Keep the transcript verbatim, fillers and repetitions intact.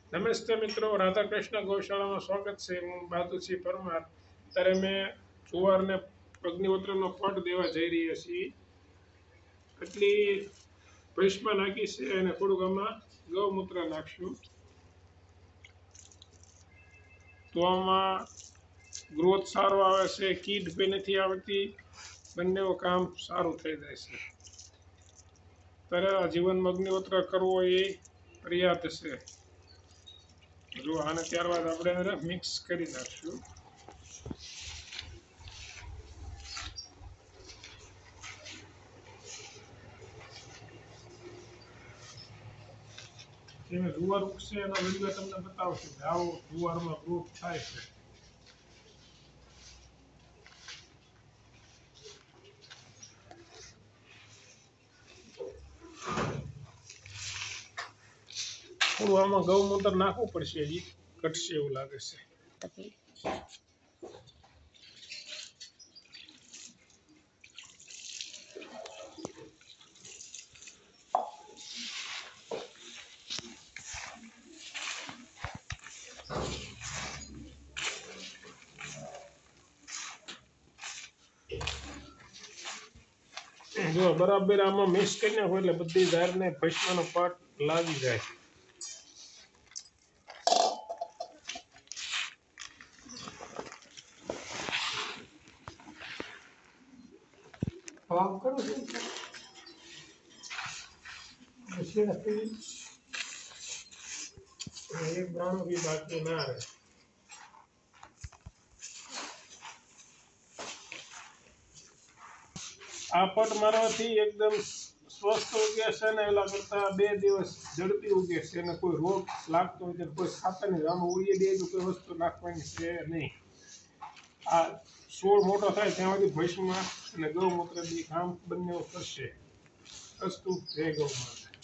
નમસ્તે મિત્રો, રાધાકૃષ્ણ ગૌશાળામાં સ્વાગત છે। હું બાદુસિંહ પરમાર। અત્યારે મેં જુવારને અગ્નિહોત્રનો પટ દેવા જઈ રહ્યા છીએ। એટલી ભસ્મ નાખી છે અને થોડુંક આમાં ગૌમૂત્ર નાખશું તો આમાં ગ્રોથ સારો આવે છે, કીડ બી નથી આવતી, બંને કામ સારું થઈ જાય છે। ત્યારે જીવનમાં અગ્નિહોત્ર કરવો એ ફરજિયાત છે। જો આને ત્યારબાદ આપણે મિક્સ કરી નાખશું। જેને જુવાર ઉગશે એનો વિડીયો તમને બતાવશું કે આવો જુવારમાં ગ્રોથ થાય છે। થોડું આમાં ગૌમૂત્ર નાખવું પડશે, હજી ઘટશે એવું લાગે છે। જો બરાબર આમાં મિક્સ કરીને હોય એટલે બધી ઝાડને ભસ્મનો પાટ લાગી જાય। ભાવ કરું છું એક દાણો બી બાકી ના રહે। આ પટ મારવાથી એકદમ સ્વસ્થ ઉગે છે ને એલા કરતા બે દિવસ ઝડપી ઉગે છે અને કોઈ રોગ લાગતો નથી, કોઈ ખાતરની આમાં ઉડી દે કોઈ વસ્તુ નાખવાની છે નહીં। આ છોડ મોટો થાય ત્યાં સુધી ભસ્મ અને ગૌમૂત્ર બી કામ બંને કરશે। અસ્તુ જય ગૌ માતા।